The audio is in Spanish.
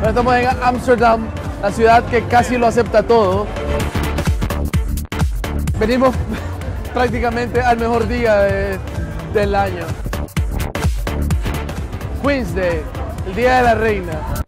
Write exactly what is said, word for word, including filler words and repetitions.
Bueno, estamos en Ámsterdam, la ciudad que casi lo acepta todo. Venimos prácticamente al mejor día de, del año. Queen's Day, el Día de la Reina.